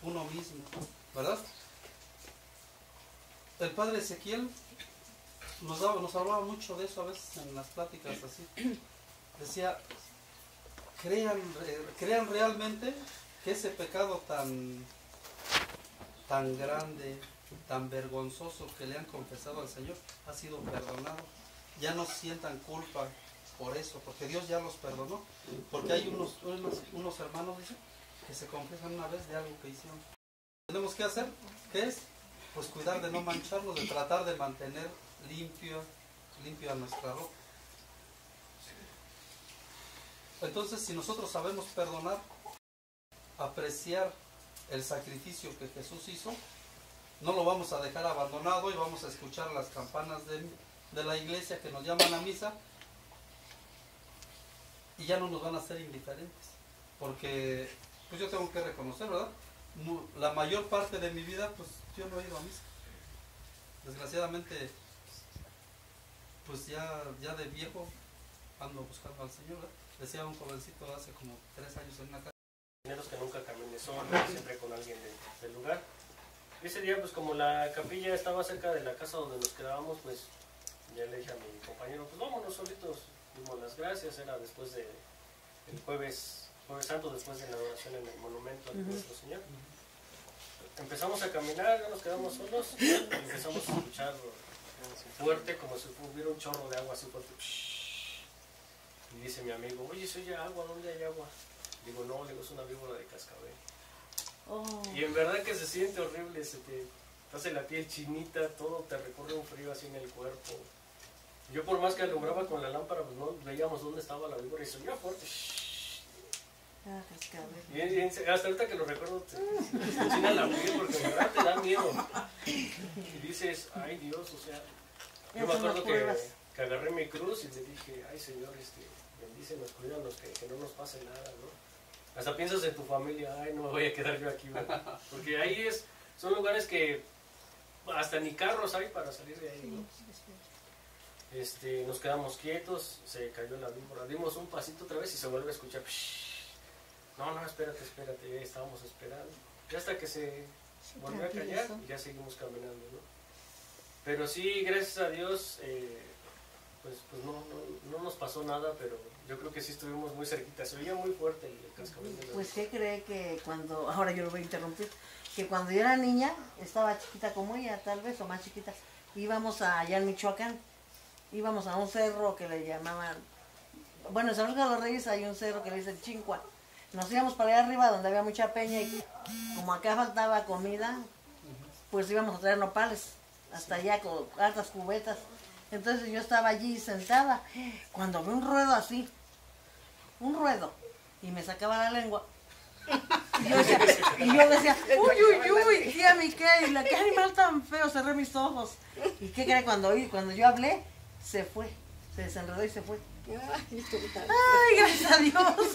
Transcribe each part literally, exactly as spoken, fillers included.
uno mismo, ¿verdad? El padre Ezequiel nos, daba, nos hablaba mucho de eso a veces en las pláticas así. Decía, crean, crean realmente que ese pecado tan, tan grande, tan vergonzoso que le han confesado al Señor ha sido perdonado. Ya no sientan culpa por eso, porque Dios ya los perdonó. Porque hay unos, unos, unos hermanos, dice, que se confesan una vez de algo que hicieron. Tenemos que hacer, ¿qué es? Pues cuidar de no mancharnos, de tratar de mantener limpio, limpia nuestra ropa. Entonces, si nosotros sabemos perdonar, apreciar el sacrificio que Jesús hizo, no lo vamos a dejar abandonado y vamos a escuchar las campanas de, de la iglesia que nos llaman a misa y ya no nos van a ser indiferentes. Porque, pues yo tengo que reconocer, ¿verdad? La mayor parte de mi vida, pues yo no he ido a misa. Desgraciadamente, pues ya, ya de viejo ando buscando al Señor, ¿verdad? Decía un jovencito hace como tres años en una casa. Que nunca camine solo, siempre con alguien de, del lugar. Y ese día, pues como la capilla estaba cerca de la casa donde nos quedábamos, pues ya le dije a mi compañero, pues vámonos solitos, dimos las gracias, era después de el jueves, jueves santo, después de la adoración en el monumento al nuestro Señor. Empezamos a caminar, ya nos quedamos solos, y empezamos a escuchar fuerte, como si hubiera un chorro de agua así fuerte. Y dice mi amigo, oye, ¿se oye agua? ¿Dónde hay agua? Digo, no, digo, es una víbora de cascabel. Oh. Y en verdad que se siente horrible, se te hace la piel chinita, todo, te recorre un frío así en el cuerpo. Yo por más que alumbraba con la lámpara, pues no veíamos dónde estaba la víbora y sonaba fuerte. Ah, cascabel. Y, y hasta ahorita que lo recuerdo, te, te china la piel porque en verdad te da miedo. Y dices, ay Dios, o sea, yo me acuerdo que, que agarré mi cruz y le dije, ay Señor, este, bendícenos, cuídanos, que, que no nos pase nada, ¿no? Hasta piensas en tu familia, ay, no me voy a quedar yo aquí, ¿verdad? Porque ahí es, son lugares que hasta ni carros hay para salir de ahí, ¿no? Este, nos quedamos quietos, se cayó la víbora, dimos un pasito otra vez y se vuelve a escuchar, no, no, espérate, espérate, ya estábamos esperando, y hasta que se volvió a callar y ya seguimos caminando, ¿no? Pero sí, gracias a Dios, eh, pues, pues no, no, no nos pasó nada, pero yo creo que sí estuvimos muy cerquita, se veía muy fuerte el cascabel de la Pues ¿qué cree que cuando, ahora yo lo voy a interrumpir, que cuando yo era niña, estaba chiquita como ella, tal vez, o más chiquita, íbamos a, allá en Michoacán, íbamos a un cerro que le llamaban, bueno, en San Luis de los Reyes hay un cerro que le dicen Chincua, nos íbamos para allá arriba donde había mucha peña y como acá faltaba comida, pues íbamos a traer nopales, hasta allá con hartas cubetas. Entonces yo estaba allí sentada, cuando vi un ruedo así, un ruedo, y me sacaba la lengua. Y yo decía, y yo decía uy, uy, uy, ¿qué a mí qué? Y la, qué animal tan feo, cerré mis ojos. ¿Y qué cree? Cuando, cuando yo hablé, se fue, se desenredó y se fue. Ay, gracias a Dios.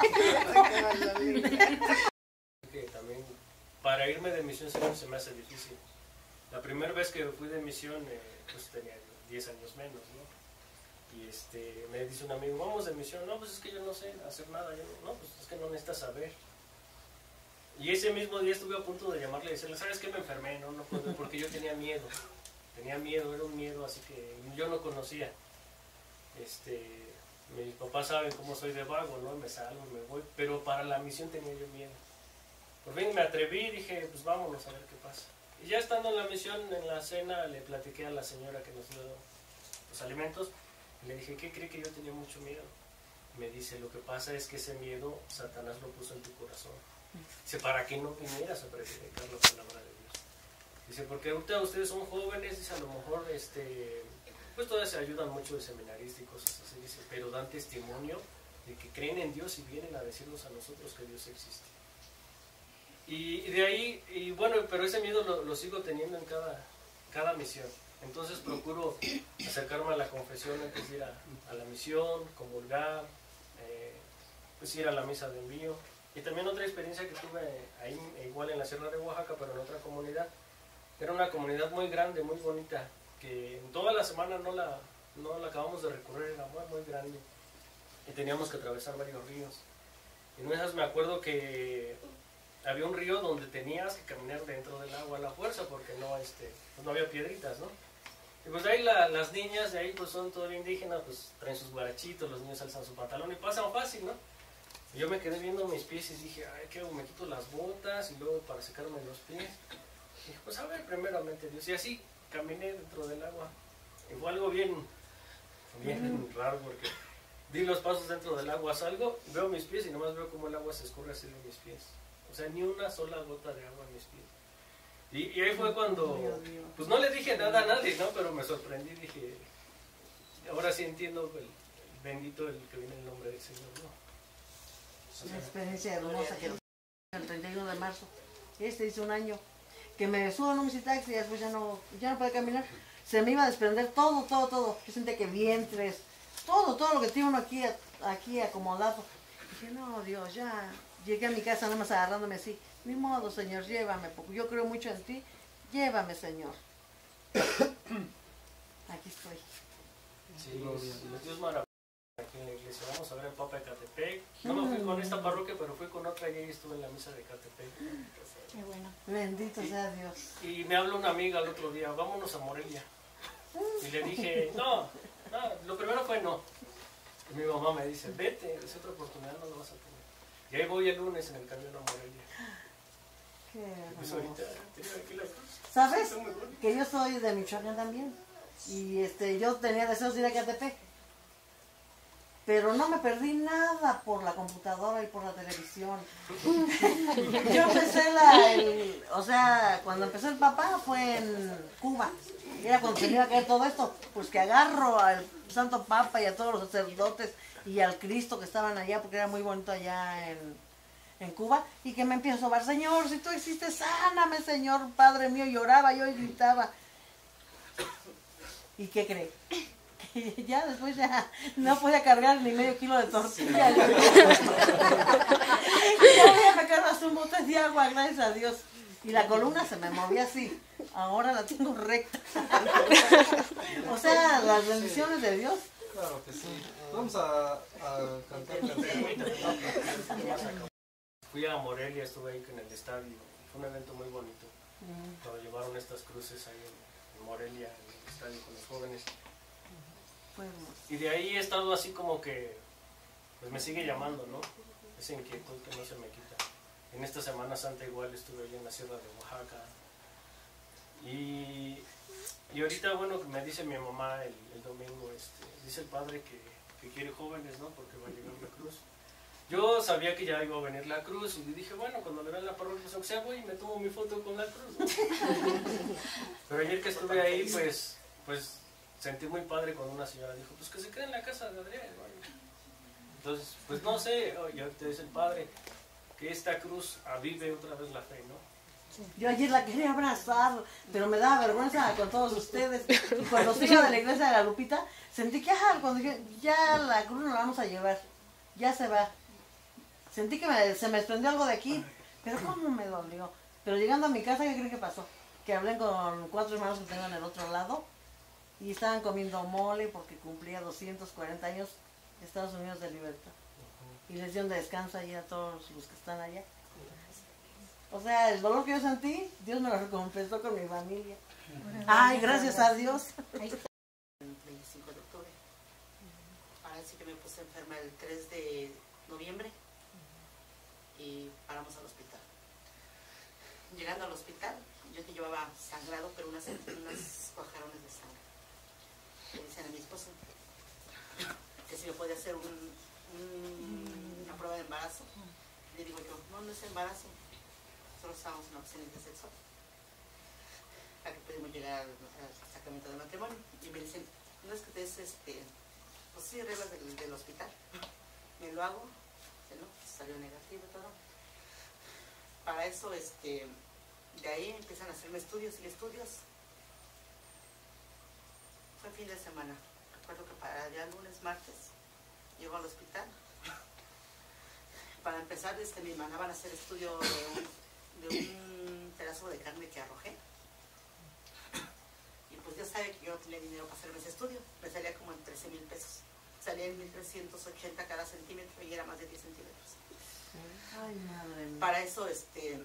Que también, para irme de misión siempre se me hace difícil. La primera vez que fui de misión, eh, pues tenía diez años menos, ¿no? Y este, me dice un amigo, vamos de misión. No, pues es que yo no sé hacer nada. Yo no, pues es que no necesitas saber. Y ese mismo día estuve a punto de llamarle y decirle, ¿sabes qué? Me enfermé, no, no puedo, porque yo tenía miedo. Tenía miedo, era un miedo, así que yo no conocía. Este, mis papás saben cómo soy de vago, ¿no? Me salgo, me voy, pero para la misión tenía yo miedo. Por fin me atreví y dije, pues vámonos a ver qué pasa. Y ya estando en la misión, en la cena, le platiqué a la señora que nos dio los alimentos. Y le dije, ¿qué cree que yo tenía mucho miedo? Me dice, lo que pasa es que ese miedo Satanás lo puso en tu corazón. Dice, para que no vinieras a predicar la palabra de Dios. Dice, porque ahorita ustedes son jóvenes, dice, a lo mejor, este, pues todavía se ayudan mucho de seminaristas y cosas así, dice, pero dan testimonio de que creen en Dios y vienen a decirnos a nosotros que Dios existe. Y de ahí, y bueno, pero ese miedo lo, lo sigo teniendo en cada, cada misión. Entonces procuro acercarme a la confesión antes de ir a, a la misión, comulgar, eh, pues ir a la misa de envío. Y también otra experiencia que tuve ahí, igual en la Sierra de Oaxaca, pero en otra comunidad. Era una comunidad muy grande, muy bonita, que en toda la semana no la, no la acabamos de recorrer, era muy, muy grande. Y teníamos que atravesar varios ríos. Y en esas me acuerdo que había un río donde tenías que caminar dentro del agua a la fuerza porque no, este, pues no había piedritas, ¿no? Y pues ahí la, las niñas de ahí pues son todavía indígenas, pues traen sus guarachitos, los niños alzan su pantalón y pasan fácil, ¿no? Y yo me quedé viendo mis pies y dije, ay, ¿qué hago? Me quito las botas y luego para secarme los pies. Y dije, pues a ver, primeramente Dios. Y así caminé dentro del agua. Y fue algo bien, bien raro porque di los pasos dentro del agua, salgo, veo mis pies y nomás veo cómo el agua se escurre así de mis pies. O sea, ni una sola gota de agua en mis pies. Y, y ahí fue cuando, pues no le dije nada a nadie, ¿no? Pero me sorprendí, dije, ahora sí entiendo el, el bendito el que viene el nombre del Señor, ¿no? Una experiencia hermosa que el treinta y uno de marzo, este hizo un año, que me subo en un taxi y después ya no, ya no podía caminar. Se me iba a desprender todo, todo, todo. Yo sentía que vientres, todo, todo lo que tiene uno aquí, aquí acomodado. Dije, no, Dios, ya. Llegué a mi casa nada más agarrándome así. Ni modo, Señor, llévame, porque yo creo mucho en ti. Llévame, Señor. Aquí estoy. Sí, Dios, Dios maravilloso. Aquí en la iglesia, vamos a ver el Papa de Catepec. No me fui con esta parroquia, pero fui con otra y ahí estuve en la misa de Catepec. Qué bueno. Bendito y, sea Dios. Y me habló una amiga el otro día, vámonos a Morelia. Y le dije, no, no, lo primero fue no. Y mi mamá me dice, vete, es otra oportunidad, no lo vas a tener. Y ahí voy el lunes en el camión a Morelia. Qué Pues hermoso. ahorita tengo aquí la cruz. ¿Sabes? Está muy bueno. Que yo soy de Michoacán también. Y este, yo tenía deseos de ir a Catepec. Pero no me perdí nada por la computadora y por la televisión. Yo empecé la, el, o sea, cuando empezó el papá fue en Cuba. Era cuando se me iba a caer todo esto. Pues que agarro al Santo Papa y a todos los sacerdotes y al Cristo que estaban allá, porque era muy bonito allá en, en Cuba, y que me empiezo a sobar, Señor, si tú existes, sáname, Señor, Padre mío, lloraba yo y gritaba. ¿Y qué cree? Ya después ya no podía cargar ni medio kilo de tortilla. Ya voy a sacar hasta un bote de agua, gracias a Dios. Y la columna se me movía así. Ahora la tengo recta. O sea, las bendiciones de Dios. Claro que sí. Vamos a, a cantar. Fui a Morelia, estuve ahí en el estadio. Fue un evento muy bonito. Cuando llevaron estas cruces ahí en, en Morelia, en el estadio con los jóvenes. Y de ahí he estado así como que, pues me sigue llamando, ¿no? Esa inquietud que no se me quita. En esta Semana Santa igual estuve ahí en la Sierra de Oaxaca. Y, y ahorita, bueno, me dice mi mamá el, el domingo, este, dice el padre que, que quiere jóvenes, ¿no? Porque va a llegar la cruz. Yo sabía que ya iba a venir la cruz y dije, bueno, cuando le vean la parroquia, pues aunque sea voy y me tomo mi foto con la cruz, ¿no? Pero ayer que estuve ahí, pues, pues sentí muy padre cuando una señora dijo, pues que se quede en la casa de Adrián, ¿no? Entonces, pues no sé, y ahorita dice el padre, que esta cruz avive otra vez la fe, ¿no? Yo ayer la quería abrazar, pero me daba vergüenza con todos ustedes. Y cuando fui a la iglesia de la Lupita, sentí que, ajá, cuando dije, ya la cruz no la vamos a llevar, ya se va. Sentí que me, se me desprendió algo de aquí, pero cómo me dolió. Pero llegando a mi casa, ¿qué creen que pasó? Que hablé con cuatro hermanos que tengo en el otro lado y estaban comiendo mole porque cumplía doscientos cuarenta años de Estados Unidos de libertad. Y les dieron descanso allí a todos los que están allá. O sea, el dolor que yo sentí, Dios me lo recompensó con mi familia. Ay, gracias a Dios. El veinticinco de octubre. Ahora sí que me puse enferma el tres de noviembre y paramos al hospital. Llegando al hospital, yo que llevaba sangrado, pero unas, unas cuajarones de sangre. Le dicen a mi esposo que si me puede hacer un, un, una prueba de embarazo. Le digo yo, no, no es embarazo. Nosotros estábamos en opciones de sexo. Para que pudimos llegar al, al sacramento de matrimonio. Y me dicen, no es que te des este, pues sí, reglas del, del hospital. Me lo hago, ¿no? Salió negativo y todo. Para eso, este, de ahí empiezan a hacerme estudios y estudios. Fue fin de semana. Recuerdo que para ya lunes, martes, llego al hospital. Para empezar, este, me mandaban a hacer estudio de un, de un pedazo de carne que arrojé. Y pues Dios sabe que yo no tenía dinero para hacerme ese estudio. Me salía como en trece mil pesos. Salía en mil trescientos ochenta cada centímetro y era más de diez centímetros. Ay, madre mía. Para eso, este,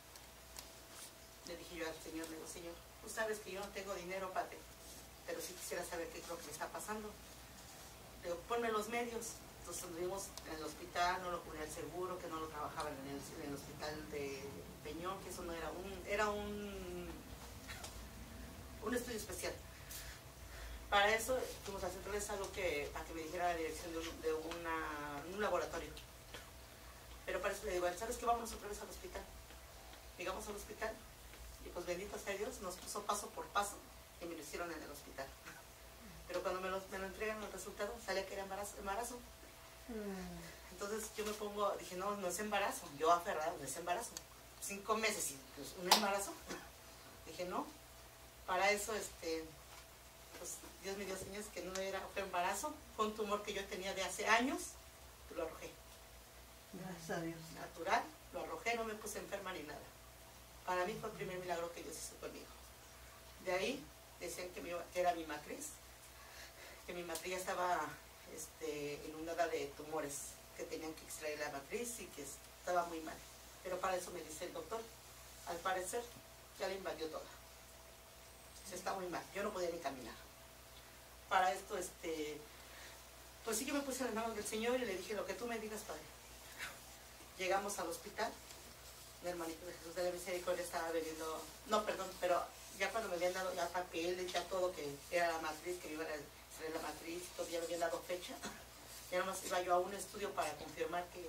le dije yo al Señor, le digo, Señor, tú sabes que yo no tengo dinero, Padre, pero sí quisiera saber qué es lo que me está pasando. Le digo, ponme los medios. Entonces estuvimos en el hospital, no lo cubría el seguro, que no lo trabajaban en el, en el hospital de Peñón, que eso no era un, era un, un estudio especial. Para eso fuimos a hacerles algo que, para que me dijera la dirección de un, de una, un laboratorio. Pero para eso le digo, ¿sabes qué? Vámonos otra vez al hospital. Llegamos al hospital y pues bendito sea Dios, nos puso paso por paso y me lo hicieron en el hospital. Pero cuando me lo, me lo entregan los resultados, salía que era embarazo. embarazo. Mm. Entonces yo me pongo, dije, no, no es embarazo. Yo aferrada, no es embarazo. Cinco meses y pues, un embarazo. Dije, no. Para eso, este, pues Dios me dio señas que no era fue embarazo. Fue un tumor que yo tenía de hace años, lo arrojé. Gracias a Dios. Natural, lo arrojé, no me puse enferma ni nada. Para mí fue el primer milagro que Dios hizo conmigo. De ahí decían que, me iba, que era mi matriz, que mi matriz ya estaba este, inundada de tumores, que tenían que extraer la matriz y que estaba muy mal. Pero para eso me dice el doctor, al parecer ya la invadió toda. Se está muy mal, yo no podía ni caminar. Para esto, este, pues sí, yo me puse en las manos del Señor y le dije, lo que tú me digas, Padre. Llegamos al hospital, mi hermanito de Jesús de la Misericordia estaba veniendo, no, perdón, pero ya cuando me habían dado ya papeles, ya todo, que era la matriz, que me iban a hacer la matriz, todavía me habían dado fecha, ya nomás iba yo a un estudio para confirmar que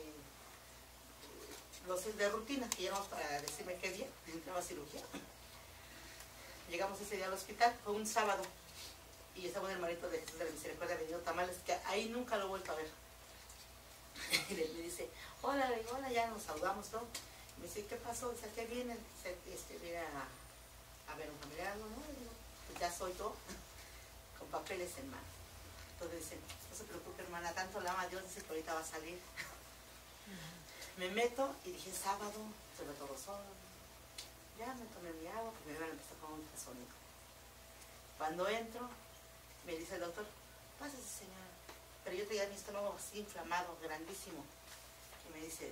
los de rutina, que íbamos para decirme qué día entraba a cirugía. Llegamos ese día al hospital, fue un sábado, y estaba un hermanito de Jesús de la Misericordia vendiendo tamales, que ahí nunca lo he vuelto a ver. Y me dice, hola, le digo, hola, ya nos saludamos, ¿no? Me dice, ¿qué pasó? Dice, ¿a qué vienen? Dice, este, viene a, a ver un familiar, ¿no? Y digo, pues ya soy yo, con papeles en mano. Entonces dice, no se preocupe, hermana, tanto la ama Dios, dice que ahorita va a salir. Me meto y dije, sábado, se me todo solo. Ya me tomé mi agua, porque me iban a empezar con un sonido. Cuando entro, me dice el doctor, pásese, señora. Pero yo tenía mi estómago así inflamado, grandísimo. Y me dice,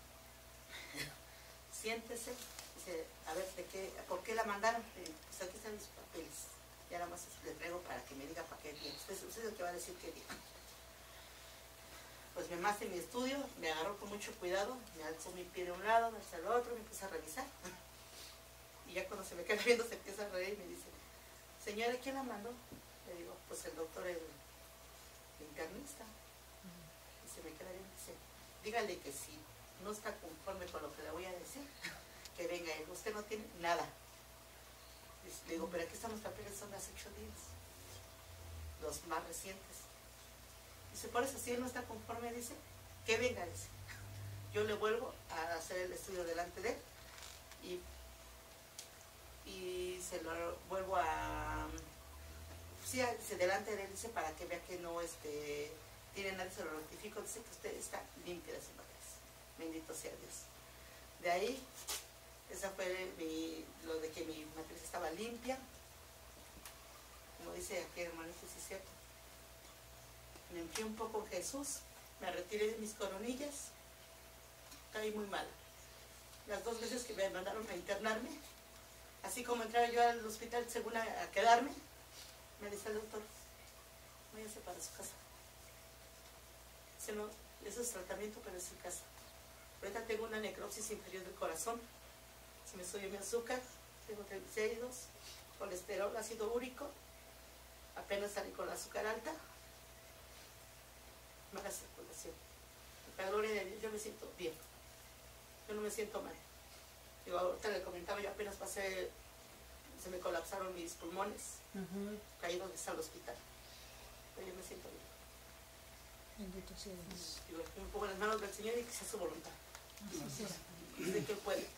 siéntese. Dice, a ver, ¿de qué, ¿por qué la mandaron? Y, pues aquí están mis papeles. Ya nada más le traigo para que me diga para qué día. Usted, usted es el que va a decir qué día. Pues me masé mi estudio, me agarró con mucho cuidado, me alzó mi pie de un lado, me alzó el otro, me empecé a revisar. Y ya cuando se me queda viendo, se empieza a reír y me dice, señora, ¿quién la mandó? Le digo, pues el doctor, el internista. Y se me queda bien, dice, dígale que si no está conforme con lo que le voy a decir, que venga él, usted no tiene nada. Le digo, pero aquí están los papeles, son de hace ocho días, los más recientes. Dice, por eso si él no está conforme, dice, que venga, dice. Yo le vuelvo a hacer el estudio delante de él y, y se lo vuelvo a... Sí, dice, delante de él, dice, para que vea que no este, tiene nada, se lo notifico, dice que usted está limpia de su matriz. Bendito sea Dios. De ahí, esa fue mi, lo de que mi matriz estaba limpia. Como dice aquí el hermanito, sí es cierto. Me enfrié un poco en Jesús, me retiré de mis coronillas, caí muy mal. Las dos veces que me mandaron a internarme, así como entraba yo al hospital según a, a quedarme, me dice el doctor, váyase para su casa. Dice, no, eso es tratamiento, pero es en casa. Ahorita tengo una necropsis inferior del corazón, se me subió mi azúcar, tengo triglicéridos, colesterol, ácido úrico, apenas salí con el azúcar alta, mala circulación. La gloria de Dios, yo me siento bien, yo no me siento mal. Digo, ahorita le comentaba, yo apenas pasé, se me colapsaron mis pulmones, uh-huh. Caí dos veces al hospital, pero yo me siento bien. Bendito sea Dios. Digo, me pongo en las manos del Señor y que sea su voluntad. Así sea. Dice que Él puede.